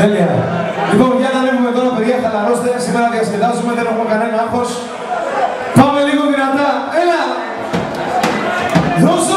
Τέλεια. Λοιπόν, για να ανέβουμε τώρα, παιδιά, χαλαρώστε. Σήμερα διασκεδάζουμε, δεν έχουμε κανένα άγχος. Πάμε λίγο δυνατά. Έλα! Δώσε!